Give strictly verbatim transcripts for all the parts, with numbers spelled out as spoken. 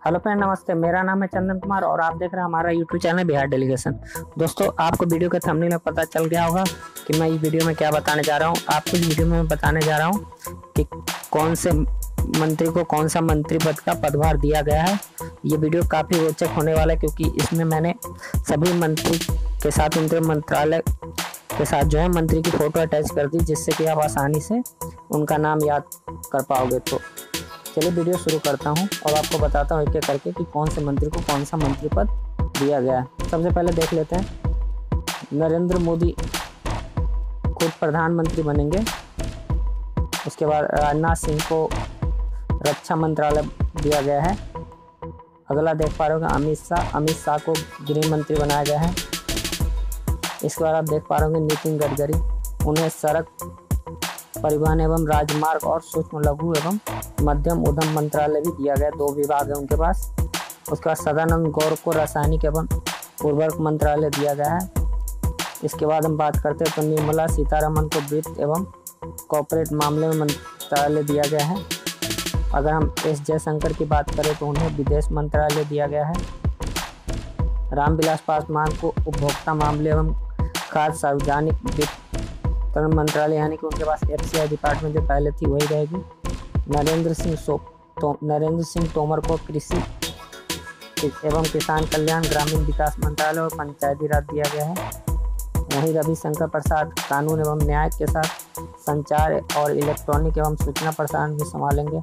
Hello friend, नमस्ते। मेरा नाम है चंदन कुमार और आप देख रहे हैं हमारा यूट्यूब चैनल बिहार डेलीगेशन। दोस्तों, आपको वीडियो के थंबनेल में पता चल गया होगा कि मैं इस वीडियो में क्या बताने जा रहा हूं। आपको इस वीडियो में बताने जा रहा हूं कि कौन से मंत्री को कौन सा मंत्री पद का पदभार दिया गया है। ये वीडियो काफ़ी रोचक होने वाला है क्योंकि इसमें मैंने सभी मंत्री के साथ उनके मंत्रालय के साथ जो है मंत्री की फ़ोटो अटैच कर दी, जिससे कि आप आसानी से उनका नाम याद कर पाओगे। तो चलिए वीडियो शुरू करता हूं और आपको बताता हूं एक एक करके कि कौन से मंत्री को कौन सा मंत्री पद दिया गया है। सबसे पहले देख लेते हैं, नरेंद्र मोदी खुद प्रधानमंत्री बनेंगे। उसके बाद राजनाथ सिंह को रक्षा मंत्रालय दिया गया है। अगला देख पा रहे हो अमित शाह अमित शाह को गृह मंत्री बनाया गया है। इसके बाद आप देख पा रहे होंगे नितिन गडकरी, उन्हें सड़क परिवहन एवं राजमार्ग और सूक्ष्म लघु एवं मध्यम उद्यम मंत्रालय भी दिया गया, दो विभाग है उनके पास। उसके बाद सदानंद गौड़ को रासायनिक एवं उर्वरक मंत्रालय दिया गया है। इसके बाद हम बात करते हैं तो निर्मला सीतारमण को वित्त एवं कॉर्पोरेट मामले में मंत्रालय दिया गया है। अगर हम एस जयशंकर की बात करें तो उन्हें विदेश मंत्रालय दिया गया है। रामविलास पासवान को उपभोक्ता मामले एवं खाद्य सार्वजनिक वितरण मंत्रालय, यानी कि उनके पास एफ सी आई डिपार्टमेंट जो पहले थी वही रहेगी। नरेंद्र सिंह सो तो नरेंद्र सिंह तोमर को कृषि एवं किसान कल्याण ग्रामीण विकास मंत्रालय और पंचायती राज दिया गया है। वहीं रविशंकर प्रसाद कानून एवं न्याय के साथ संचार और इलेक्ट्रॉनिक एवं सूचना प्रसारण भी संभालेंगे।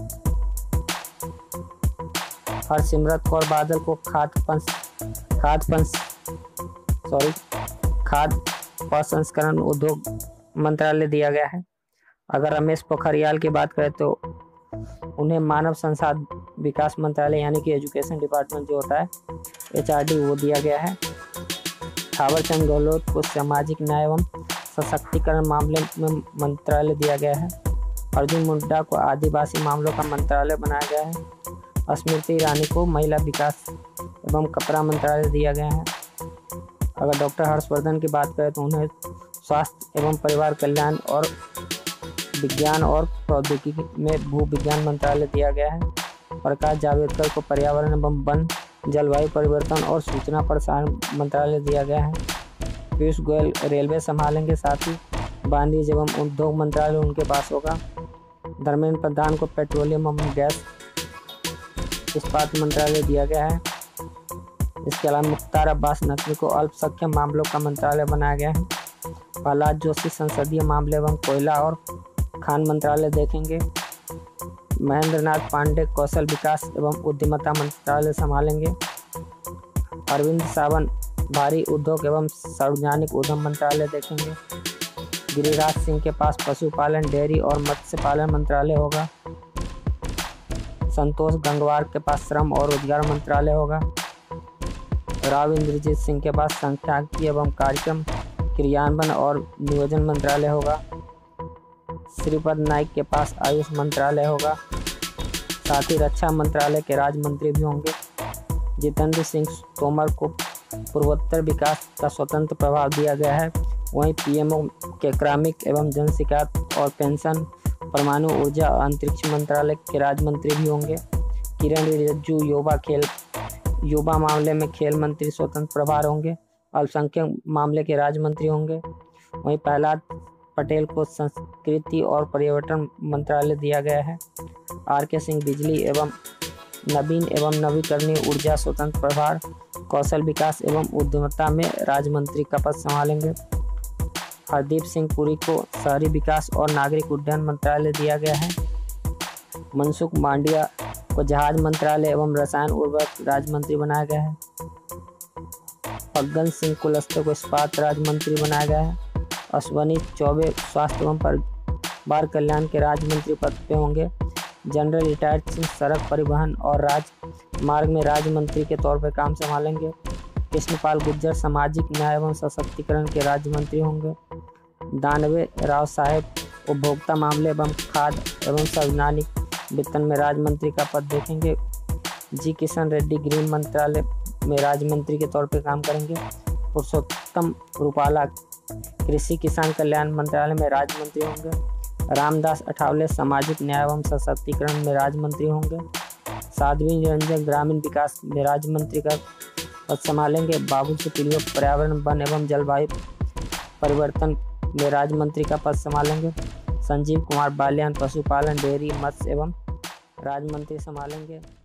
हरसिमरत कौर बादल को खाद्य खाद्य सॉरी खाद्य प्रसंस्करण उद्योग मंत्रालय दिया गया है। अगर रमेश पोखरियाल की बात करें तो उन्हें मानव संसाधन विकास मंत्रालय, यानी कि एजुकेशन डिपार्टमेंट जो होता है एच आर डी, वो दिया गया है। थावरचंद गहलोत को सामाजिक न्याय एवं सशक्तिकरण मामले में मंत्रालय दिया गया है। अर्जुन मुंडा को आदिवासी मामलों का मंत्रालय बनाया गया है। स्मृति ईरानी को महिला विकास एवं कपड़ा मंत्रालय दिया गया है। अगर डॉक्टर हर्षवर्धन की बात करें तो उन्हें स्वास्थ्य एवं परिवार कल्याण और विज्ञान और प्रौद्योगिकी में भू विज्ञान मंत्रालय दिया गया है। प्रकाश जावड़ेकर को पर्यावरण एवं वन, जलवायु परिवर्तन और सूचना प्रसारण मंत्रालय दिया गया है। पीयूष गोयल रेलवे संभालेंगे, साथ ही वाणिज्य एवं उद्योग मंत्रालय उनके पास होगा। धर्मेंद्र प्रधान को पेट्रोलियम एवं गैस इस्पात मंत्रालय दिया गया है। इसके अलावा मुख्तार अब्बास नकवी को अल्पसंख्यक मामलों का मंत्रालय बनाया गया है। प्रहलाद जोशी संसदीय मामले एवं कोयला और खान मंत्रालय देखेंगे। महेंद्र नाथ पांडे कौशल विकास एवं उद्यमिता मंत्रालय संभालेंगे। अरविंद सावंत भारी उद्योग एवं सार्वजनिक उद्यम मंत्रालय देखेंगे। गिरिराज सिंह के पास पशुपालन, डेयरी और मत्स्य पालन मंत्रालय होगा। संतोष गंगवार के पास श्रम और रोजगार मंत्रालय होगा। राव इंद्रजीत सिंह के पास सांख्यिकी एवं कार्यक्रम क्रियान्वयन और नियोजन मंत्रालय होगा। श्रीपद नाइक के पास आयुष मंत्रालय होगा। साथ ही रक्षा मंत्रालय के राज्य मंत्री भी होंगे। जितेंद्र सिंह तोमर को पूर्वोत्तर विकास का स्वतंत्र प्रभाव दिया गया है। वहीं पी एम ओ के कार्मिक एवं जन शिकायत और पेंशन, परमाणु ऊर्जा और अंतरिक्ष मंत्रालय के राज्य मंत्री भी होंगे। किरण रिजिजू युवा खेल युवा मामले में खेल मंत्री स्वतंत्र प्रभार होंगे। अल्पसंख्यक मामले के राज्य मंत्री होंगे। वहीं प्रहलाद पटेल को संस्कृति और पर्यटन मंत्रालय दिया गया है। आर के सिंह बिजली एवं नवीन एवं नवीकरणीय ऊर्जा स्वतंत्र प्रभार, कौशल विकास एवं उद्यमिता में राज्य मंत्री का पद संभालेंगे। हरदीप सिंह पुरी को शहरी विकास और नागरिक उड्डयन मंत्रालय दिया गया है। मनसुख मांडविया को जहाज मंत्रालय एवं रसायन उर्वरक राज्य मंत्री बनाया गया है। फग्गन सिंह कुलस्ते को इस्पात राज्य मंत्री बनाया गया है। अश्वनी चौबे स्वास्थ्य एवं परिवार कल्याण के राज्य मंत्री पद पे होंगे। जनरल रिटायर्ड सिंह सड़क परिवहन और राजमार्ग में राज्य मंत्री के तौर पर काम संभालेंगे। कृष्णपाल गुर्जर सामाजिक न्याय एवं सशक्तिकरण के राज्य मंत्री होंगे। दानवे राव साहेब उपभोक्ता मामले एवं खाद्य एवं सार्वजनिक वितरण में राज्य मंत्री का पद देखेंगे। जी किशन रेड्डी गृह मंत्रालय में राज्य मंत्री के तौर पर काम करेंगे। पुरुषोत्तम रूपाला कृषि किसान कल्याण मंत्रालय में राज्य मंत्री होंगे। रामदास अठावले सामाजिक न्याय एवं सशक्तिकरण में राज्य मंत्री होंगे। साध्वी निरंजन ग्रामीण विकास में राज्य मंत्री का पद संभालेंगे। बाबुल सुप्रियो पर्यावरण वन एवं जलवायु परिवर्तन में राज्य मंत्री का पद संभालेंगे। संजीव कुमार बालियान पशुपालन डेयरी मत्स्य एवं राज्य मंत्री संभालेंगे।